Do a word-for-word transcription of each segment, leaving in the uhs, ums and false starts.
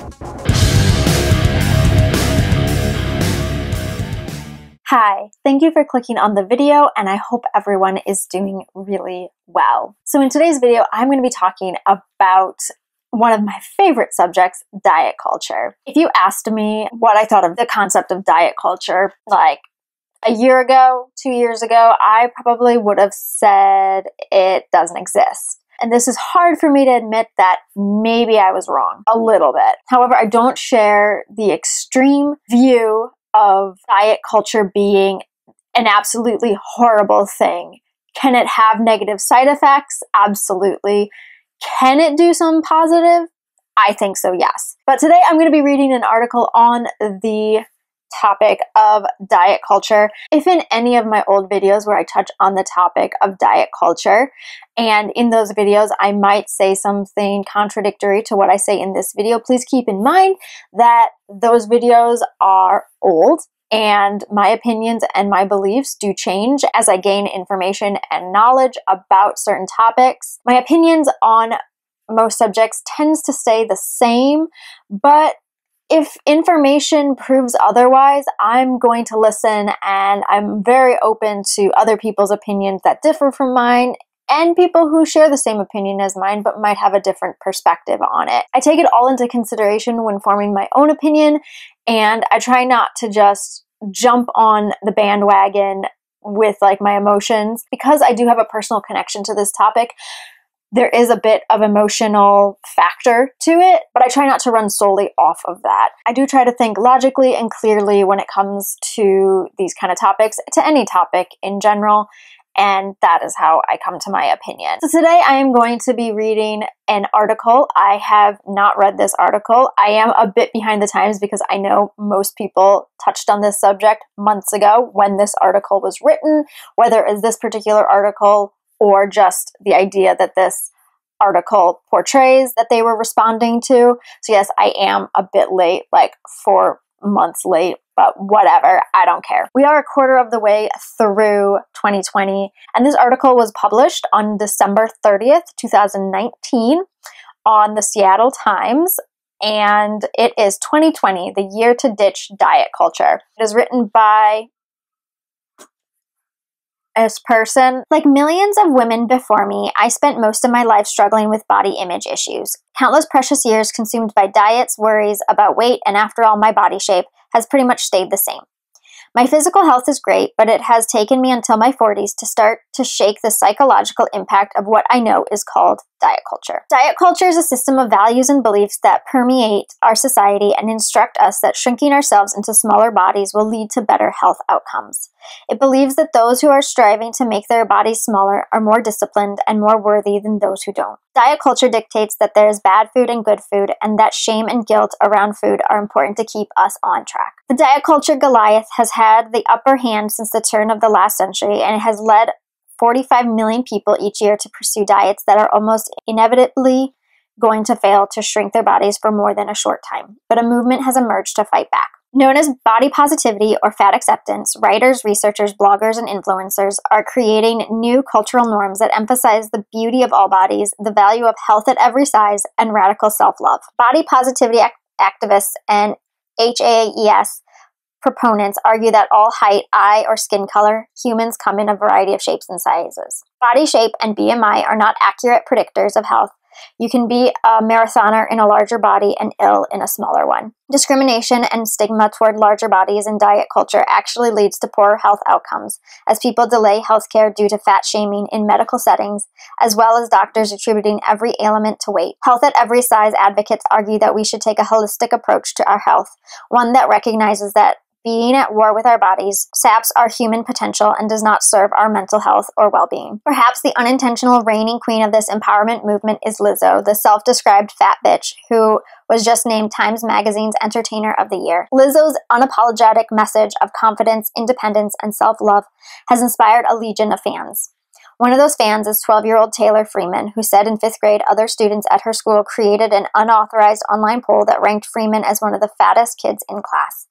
Hi, thank you for clicking on the video, and I hope everyone is doing really well. So in today's video, I'm going to be talking about one of my favorite subjects, diet culture. If you asked me what I thought of the concept of diet culture, like a year ago, two years ago, I probably would have said it doesn't exist. And this is hard for me to admit that maybe I was wrong a little bit. However, I don't share the extreme view of diet culture being an absolutely horrible thing. Can it have negative side effects? Absolutely. Can it do some positive? I think so, yes. But today I'm going to be reading an article on the topic of diet culture. If in any of my old videos where I touch on the topic of diet culture, and in those videos I might say something contradictory to what I say in this video, please keep in mind that those videos are old and my opinions and my beliefs do change as I gain information and knowledge about certain topics. My opinions on most subjects tends to stay the same, but if information proves otherwise, I'm going to listen, and I'm very open to other people's opinions that differ from mine and people who share the same opinion as mine but might have a different perspective on it. I take it all into consideration when forming my own opinion, and I try not to just jump on the bandwagon with like my emotions. Because I do have a personal connection to this topic, there is a bit of emotional factor to it, but I try not to run solely off of that. I do try to think logically and clearly when it comes to these kind of topics, to any topic in general, and that is how I come to my opinion. So today I am going to be reading an article. I have not read this article. I am a bit behind the times because I know most people touched on this subject months ago when this article was written, whether it's this particular article or just the idea that this article portrays that they were responding to. So yes, I am a bit late, like four months late, but whatever, I don't care. We are a quarter of the way through twenty twenty, and this article was published on December thirtieth, two thousand nineteen on the Seattle Times, and it is twenty twenty, the year to ditch diet culture. It is written by this person. Like millions of women before me, I spent most of my life struggling with body image issues. Countless precious years consumed by diets, worries about weight, and after all, my body shape has pretty much stayed the same. My physical health is great, but it has taken me until my forties to start to shake the psychological impact of what I know is called diet culture. Diet culture is a system of values and beliefs that permeate our society and instruct us that shrinking ourselves into smaller bodies will lead to better health outcomes. It believes that those who are striving to make their bodies smaller are more disciplined and more worthy than those who don't. Diet culture dictates that there is bad food and good food, and that shame and guilt around food are important to keep us on track. The diet culture Goliath has had the upper hand since the turn of the last century, and it has led forty-five million people each year to pursue diets that are almost inevitably going to fail to shrink their bodies for more than a short time. But a movement has emerged to fight back. Known as body positivity or fat acceptance, writers, researchers, bloggers, and influencers are creating new cultural norms that emphasize the beauty of all bodies, the value of health at every size, and radical self-love. Body positivity act- activists and H A E S proponents argue that all height, eye, or skin color humans come in a variety of shapes and sizes. Body shape and B M I are not accurate predictors of health. You can be a marathoner in a larger body and ill in a smaller one. Discrimination and stigma toward larger bodies in diet culture actually leads to poorer health outcomes, as people delay healthcare due to fat shaming in medical settings, as well as doctors attributing every ailment to weight. Health at every size advocates argue that we should take a holistic approach to our health, one that recognizes that being at war with our bodies saps our human potential and does not serve our mental health or well-being. Perhaps the unintentional reigning queen of this empowerment movement is Lizzo, the self-described fat bitch who was just named Times Magazine's Entertainer of the Year. Lizzo's unapologetic message of confidence, independence, and self-love has inspired a legion of fans. One of those fans is twelve-year-old Taylor Freeman, who said in fifth grade other students at her school created an unauthorized online poll that ranked Freeman as one of the fattest kids in class.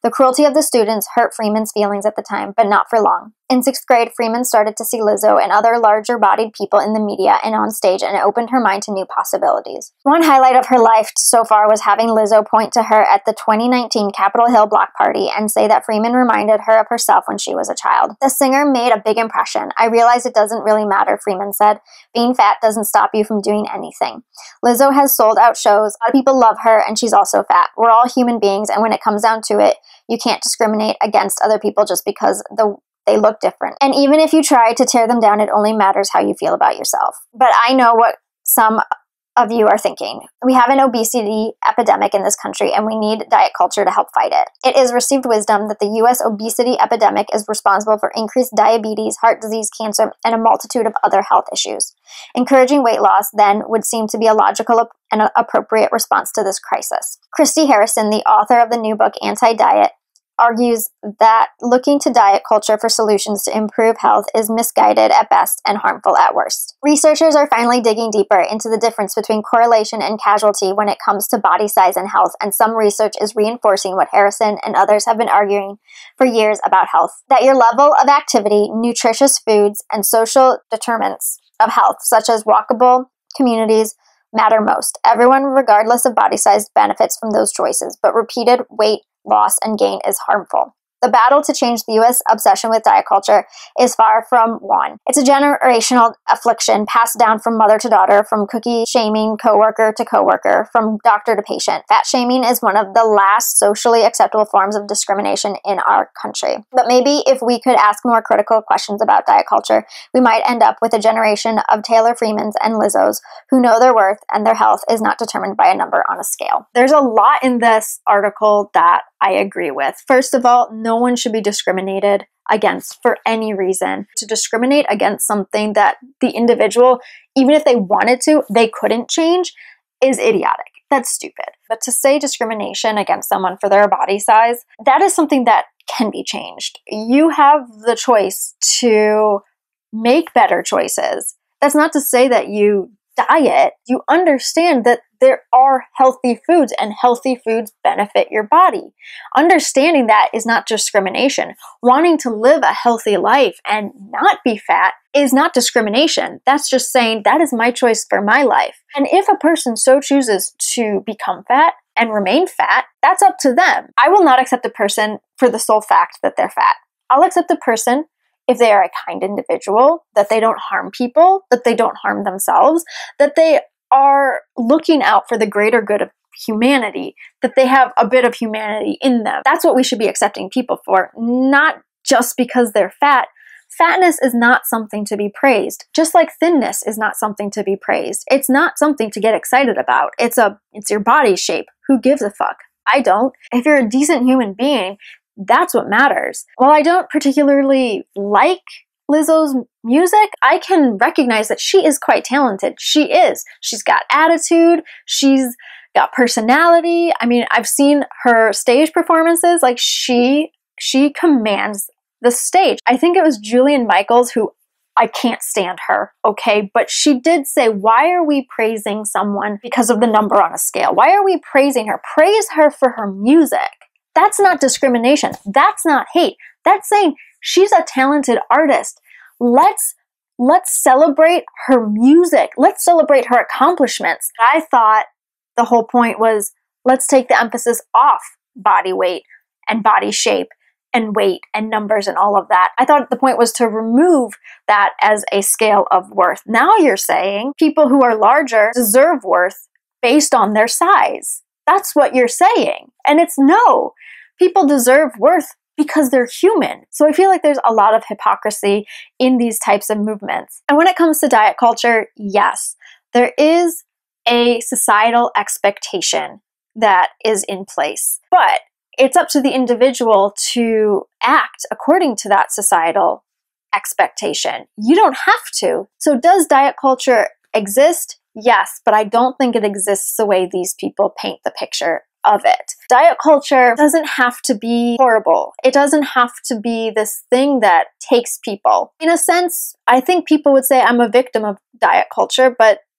The cruelty of the students hurt Freeman's feelings at the time, but not for long. In sixth grade, Freeman started to see Lizzo and other larger-bodied people in the media and on stage, and it opened her mind to new possibilities. One highlight of her life so far was having Lizzo point to her at the twenty nineteen Capitol Hill block party and say that Freeman reminded her of herself when she was a child. The singer made a big impression. I realize it doesn't really matter, Freeman said. Being fat doesn't stop you from doing anything. Lizzo has sold out shows. A lot of people love her, and she's also fat. We're all human beings, and when it comes down to it, you can't discriminate against other people just because the they look different. And even if you try to tear them down, it only matters how you feel about yourself. But I know what some of you are thinking. We have an obesity epidemic in this country, and we need diet culture to help fight it. It is received wisdom that the U S obesity epidemic is responsible for increased diabetes, heart disease, cancer, and a multitude of other health issues. Encouraging weight loss, then, would seem to be a logical and appropriate response to this crisis. Christy Harrison, the author of the new book, Anti-Diet, argues that looking to diet culture for solutions to improve health is misguided at best and harmful at worst. Researchers are finally digging deeper into the difference between correlation and causality when it comes to body size and health, and some research is reinforcing what Harrison and others have been arguing for years about health: that your level of activity, nutritious foods, and social determinants of health, such as walkable communities, matter most. Everyone, regardless of body size, benefits from those choices, but repeated weight loss and gain is harmful. The battle to change the U S obsession with diet culture is far from won. It's a generational affliction passed down from mother to daughter, from cookie shaming coworker to coworker, from doctor to patient. Fat shaming is one of the last socially acceptable forms of discrimination in our country. But maybe if we could ask more critical questions about diet culture, we might end up with a generation of Taylor Freemans and Lizzos who know their worth and their health is not determined by a number on a scale. There's a lot in this article that I agree with. First of all, no one should be discriminated against for any reason. To discriminate against something that the individual, even if they wanted to, they couldn't change, is idiotic. That's stupid. But to say discrimination against someone for their body size, that is something that can be changed. You have the choice to make better choices. That's not to say that you diet. You understand that there are healthy foods and healthy foods benefit your body. Understanding that is not discrimination. Wanting to live a healthy life and not be fat is not discrimination. That's just saying that is my choice for my life. And if a person so chooses to become fat and remain fat, that's up to them. I will not accept a person for the sole fact that they're fat. I'll accept a person if they are a kind individual, that they don't harm people, that they don't harm themselves, that they are looking out for the greater good of humanity, that they have a bit of humanity in them. That's what we should be accepting people for, not just because they're fat. Fatness is not something to be praised, just like thinness is not something to be praised. It's not something to get excited about. It's a, it's your body shape. Who gives a fuck? I don't. If you're a decent human being, that's what matters. While I don't particularly like Lizzo's music, I can recognize that she is quite talented. She is. She's got attitude. She's got personality. I mean, I've seen her stage performances. Like, she, she commands the stage. I think it was Julian Michaels who, I can't stand her, okay? But she did say, why are we praising someone because of the number on a scale? Why are we praising her? Praise her for her music. That's not discrimination. That's not hate. That's saying she's a talented artist. Let's let's celebrate her music. Let's celebrate her accomplishments. I thought the whole point was, let's take the emphasis off body weight and body shape and weight and numbers and all of that. I thought the point was to remove that as a scale of worth. Now you're saying people who are larger deserve worth based on their size. That's what you're saying. And it's no. People deserve worth because they're human. So I feel like there's a lot of hypocrisy in these types of movements. And when it comes to diet culture, yes, there is a societal expectation that is in place. But it's up to the individual to act according to that societal expectation. You don't have to. So does diet culture exist? Yes, but I don't think it exists the way these people paint the picture of it. Diet culture doesn't have to be horrible. It doesn't have to be this thing that takes people. In a sense, I think people would say I'm a victim of diet culture, but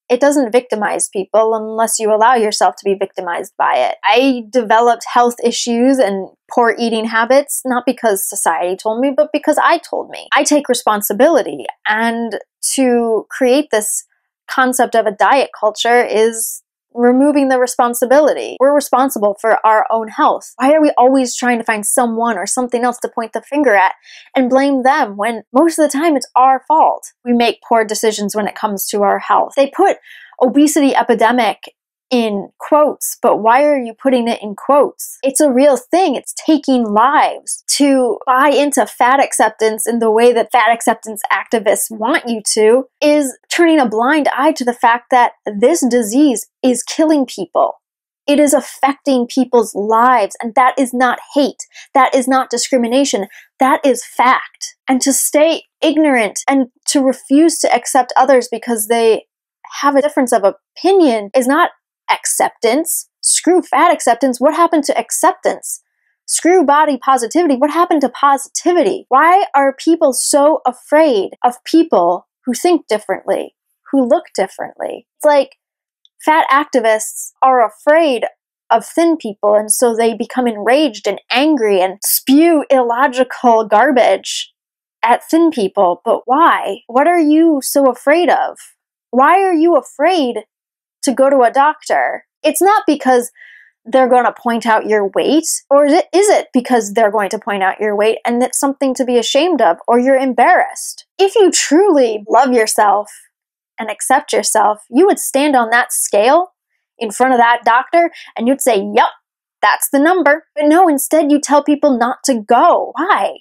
It doesn't victimize people unless you allow yourself to be victimized by it. I developed health issues and poor eating habits, not because society told me, but because I told me. I take responsibility, and to create this concept of a diet culture is removing the responsibility. We're responsible for our own health. Why are we always trying to find someone or something else to point the finger at and blame them when most of the time it's our fault? We make poor decisions when it comes to our health. They put obesity epidemic in quotes, but why are you putting it in quotes? It's a real thing. It's taking lives. To buy into fat acceptance in the way that fat acceptance activists want you to is turning a blind eye to the fact that this disease is killing people. It is affecting people's lives, and that is not hate. That is not discrimination. That is fact. And to stay ignorant and to refuse to accept others because they have a difference of opinion is not acceptance. Screw fat acceptance. What happened to acceptance? Screw body positivity. What happened to positivity? Why are people so afraid of people who think differently, who look differently? It's like fat activists are afraid of thin people, and so they become enraged and angry and spew illogical garbage at thin people. But why? What are you so afraid of? Why are you afraid to go to a doctor? It's not because they're going to point out your weight, or is it, is it because they're going to point out your weight and it's something to be ashamed of, or you're embarrassed? If you truly love yourself and accept yourself, you would stand on that scale in front of that doctor and you'd say, yup, that's the number. But no, instead you tell people not to go. Why?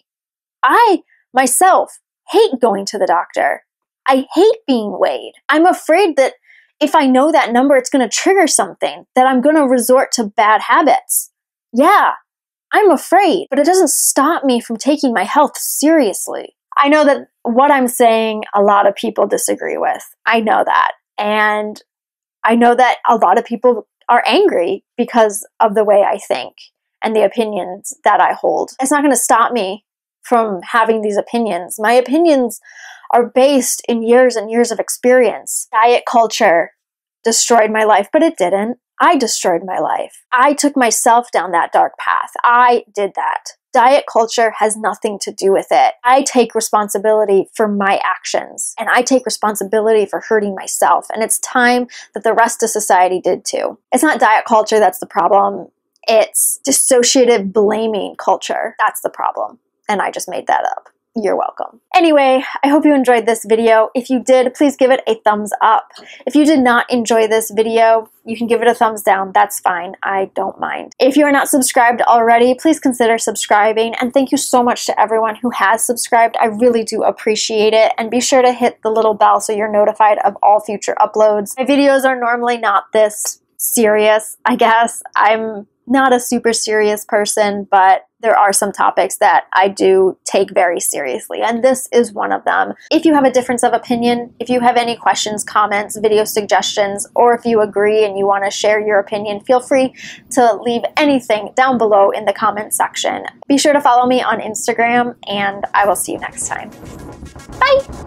I, myself, hate going to the doctor. I hate being weighed. I'm afraid that if I know that number, it's going to trigger something, that I'm going to resort to bad habits. Yeah, I'm afraid, but it doesn't stop me from taking my health seriously. I know that what I'm saying, a lot of people disagree with. I know that. And I know that a lot of people are angry because of the way I think and the opinions that I hold. It's not going to stop me from having these opinions. My opinions are based in years and years of experience. Diet culture destroyed my life, but it didn't. I destroyed my life. I took myself down that dark path. I did that. Diet culture has nothing to do with it. I take responsibility for my actions, and I take responsibility for hurting myself, and it's time that the rest of society did too. It's not diet culture that's the problem. It's dissociative blaming culture. That's the problem. And I just made that up. You're welcome. Anyway, I hope you enjoyed this video. If you did, please give it a thumbs up. If you did not enjoy this video, you can give it a thumbs down. That's fine. I don't mind. If you are not subscribed already, please consider subscribing. And thank you so much to everyone who has subscribed. I really do appreciate it. And be sure to hit the little bell so you're notified of all future uploads. My videos are normally not this serious, I guess. I'm not a super serious person, but there are some topics that I do take very seriously, and this is one of them. If you have a difference of opinion, if you have any questions, comments, video suggestions, or if you agree and you want to share your opinion, feel free to leave anything down below in the comment section. Be sure to follow me on Instagram, and I will see you next time. Bye!